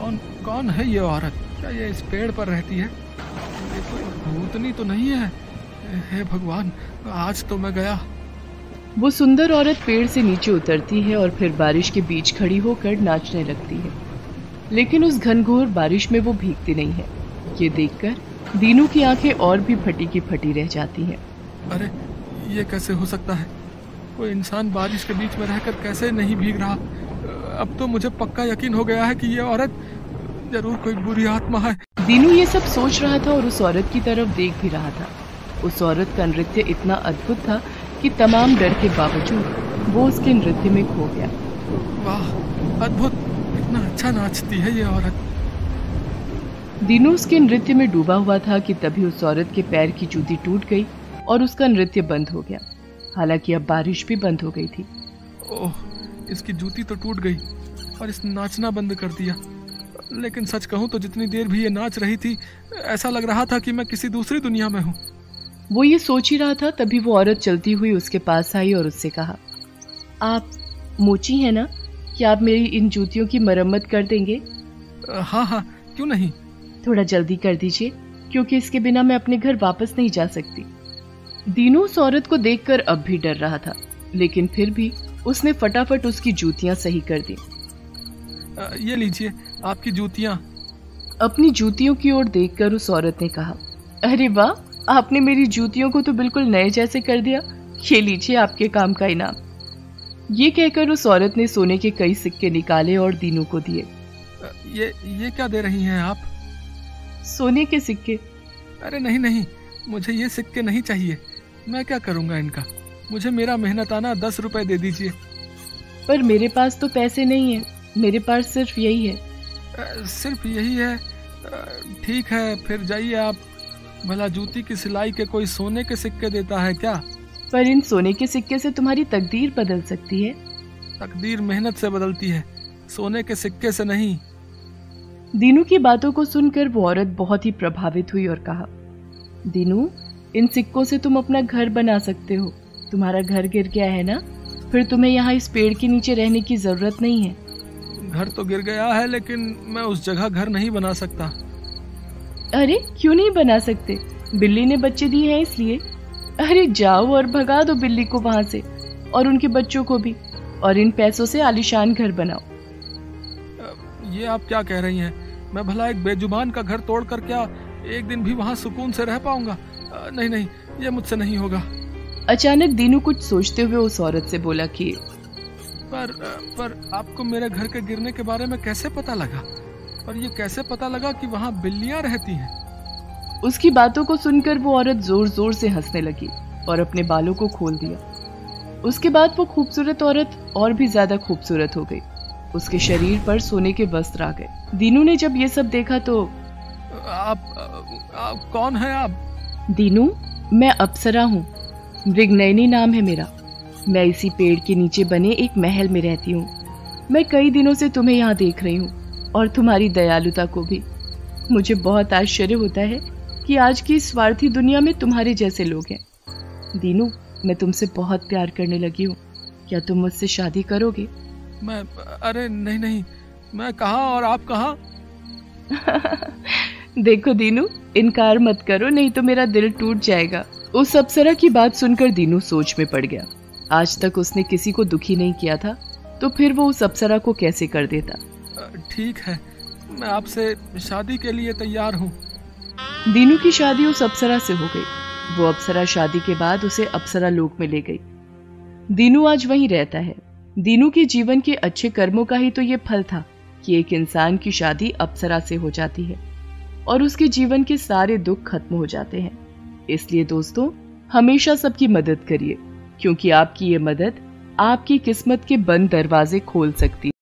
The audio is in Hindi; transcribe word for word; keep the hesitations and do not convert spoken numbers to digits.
कौन कौन है ये औरत? क्या ये इस पेड़ पर रहती है? ये कोई भूतनी तो नहीं है? हे भगवान, आज तो मैं गया। वो सुंदर औरत पेड़ से नीचे उतरती है और फिर बारिश के बीच खड़ी होकर नाचने लगती है, लेकिन उस घनघोर बारिश में वो भीगती नहीं है। ये देखकर दीनू की आंखें और भी फटी की फटी रह जाती हैं। अरे ये कैसे हो सकता है? कोई इंसान बारिश के बीच में रहकर कैसे नहीं भीग रहा? अब तो मुझे पक्का यकीन हो गया है कि ये औरत जरूर कोई बुरी आत्मा है। दीनू ये सब सोच रहा था और उस औरत की तरफ देख भी रहा था। उस औरत का नृत्य इतना अद्भुत था कि तमाम डर के बावजूद वो उसके नृत्य में खो गया। वाह, अद्भुत! कितना अच्छा नाचती है ये औरत। दीनू उसके नृत्य में डूबा हुआ था कि तभी उस औरत के पैर की जूती टूट गई और उसका नृत्य बंद हो गया। हालांकि अब बारिश भी बंद हो गई थी। ओह, इसकी जूती तो टूट गई और इस नाचना बंद कर दिया। लेकिन सच कहूं तो जितनी देर भी ये नाच रही थी, ऐसा लग रहा था कि मैं किसी दूसरी दुनिया में हूँ। वो ये सोच ही रहा था, तभी वो औरत चलती हुई उसके पास आई और उससे कहा, आप मोची हैं ना? क्या आप मेरी इन जूतियों की मरम्मत कर देंगे? हाँ हाँ, क्यों नहीं। थोड़ा जल्दी कर दीजिए, क्योंकि इसके बिना मैं अपने घर वापस नहीं जा सकती। दीनू उस औरत को देखकर अब भी डर रहा था, लेकिन फिर भी उसने फटाफट उसकी जूतियां सही कर दी। ये लीजिए आपकी जूतियां। अपनी जूतियों की ओर देखकर उस औरत ने कहा, अरे वाह, आपने मेरी जूतियों को तो बिल्कुल नए जैसे कर दिया। ये लीजिए आपके काम का इनाम। ये कहकर उस औरत ने सोने के कई सिक्के निकाले और दीनू को दिए। ये ये क्या दे रही हैं आप? सोने के सिक्के। अरे नहीं नहीं, मुझे ये सिक्के नहीं चाहिए। मैं क्या करूंगा इनका? मुझे मेरा मेहनताना दस रुपए दे दीजिए। पर मेरे पास तो पैसे नहीं है, मेरे पास सिर्फ यही है। आ, सिर्फ यही है? ठीक है, फिर जाइए आप। भला जूती की सिलाई के कोई सोने के सिक्के देता है क्या? पर इन सोने के सिक्के से तुम्हारी तकदीर बदल सकती है। तकदीर मेहनत से बदलती है, सोने के सिक्के से नहीं। दीनू की बातों को सुनकर वो औरत बहुत ही प्रभावित हुई और कहा, दीनू, इन सिक्कों से तुम अपना घर बना सकते हो। तुम्हारा घर गिर गया है ना, फिर तुम्हें यहाँ इस पेड़ के नीचे रहने की जरूरत नहीं है। घर तो गिर गया है, लेकिन मैं उस जगह घर नहीं बना सकता। अरे क्यों नहीं बना सकते? बिल्ली ने बच्चे दिए हैं इसलिए। अरे जाओ और भगा दो बिल्ली को वहां से, और उनके बच्चों को भी, और इन पैसों से आलीशान घर बनाओ। ये आप क्या कह रही हैं? मैं भला एक बेजुबान का घर तोड़कर क्या एक दिन भी वहां सुकून से रह पाऊंगा? नहीं नहीं, ये मुझसे नहीं होगा। अचानक दीनू कुछ सोचते हुए उस औरत से बोला कि पर पर आपको मेरे घर के गिरने के बारे में कैसे पता लगा? और ये कैसे पता लगा कि वहाँ बिल्लियां रहती हैं? उसकी बातों को सुनकर वो औरत जोर जोर से हंसने लगी और अपने बालों को खोल दिया। उसके बाद वो खूबसूरत औरत और भी ज्यादा खूबसूरत हो गई। उसके शरीर पर सोने के वस्त्र आ गए। दीनू ने जब ये सब देखा तो आप, आप कौन हैं आप? दीनू, मैं अप्सरा हूँ, मृगनयनी नाम है मेरा। मैं इसी पेड़ के नीचे बने एक महल में रहती हूँ। मैं कई दिनों से तुम्हें यहाँ देख रही हूँ और तुम्हारी दयालुता को भी। मुझे बहुत आश्चर्य होता है कि आज की स्वार्थी दुनिया में तुम्हारे जैसे लोग हैं। दीनू, मैं तुमसे बहुत प्यार करने लगी हूँ। क्या तुम मुझसे शादी करोगे? मैं अरे नहीं नहीं, मैं कहाँ और आप कहाँ? देखो दीनू, इनकार मत करो, नहीं तो मेरा दिल टूट जाएगा। उस अप्सरा की बात सुनकर दीनू सोच में पड़ गया। आज तक उसने किसी को दुखी नहीं किया था, तो फिर वो उस अप्सरा को कैसे कर देता? ठीक है, मैं आपसे शादी के लिए तैयार हूँ। दीनू की शादी उस अप्सरा से हो गई। वो अप्सरा शादी के बाद उसे अप्सरा लोक में ले गई। दीनू आज वहीं रहता है। दीनू के जीवन के अच्छे कर्मों का ही तो ये फल था कि एक इंसान की शादी अप्सरा से हो जाती है और उसके जीवन के सारे दुख खत्म हो जाते हैं। इसलिए दोस्तों, हमेशा सबकी मदद करिए, क्योंकि आपकी ये मदद आपकी किस्मत के बंद दरवाजे खोल सकती है।